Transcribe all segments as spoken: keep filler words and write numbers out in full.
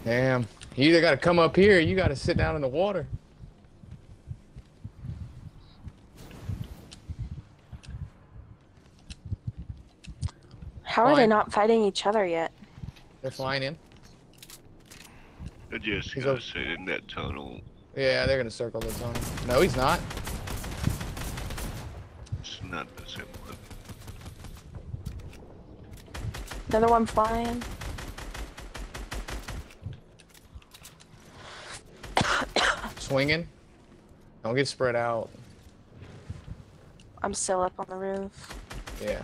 Damn. You either gotta come up here or you gotta sit down in the water. How are they Flying. not fighting each other yet? They're flying in. I just He's gotta over. sit in that tunnel. Yeah, they're gonna circle the tunnel. No, he's not. It's not the same one. Another one flying. Swinging. Don't get spread out. I'm still up on the roof. Yeah.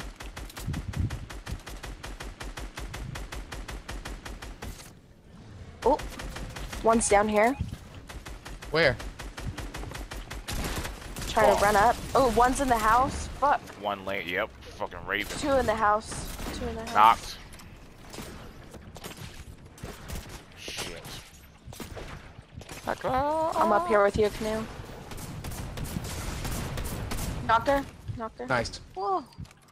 Oh, one's down here. Where? Trying Oh. to run up. Oh, one's in the house. Fuck. One lane. Yep. Fucking Raven. Two in the house. Two in the house. Knocked. Shit. I'm up here with you, Canoe. Knocked her. Knocked her. Nice. Whoa.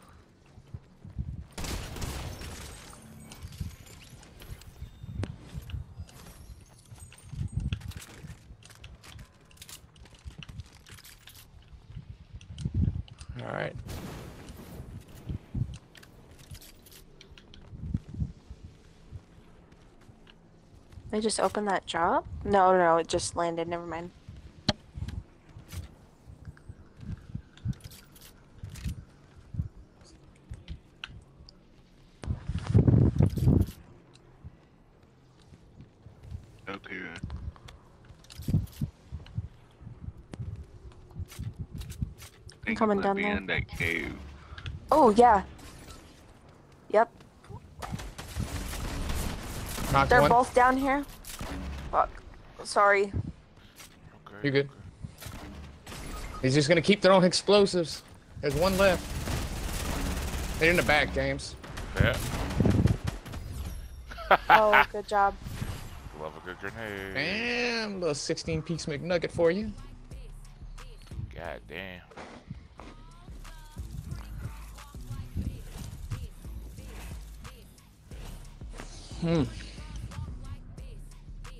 All right. They just opened that job? No, no, no, it just landed. Never mind. Up here. I think coming it might down be there. in that cave. Oh, yeah. Yep. Knocked They're one. both down here. Fuck. Sorry. Okay. You good? He's just gonna keep throwing explosives. There's one left. They're in the back, James. Yeah. Oh, good job. Love a good grenade. Damn, little sixteen piece McNugget for you. God damn. Hmm.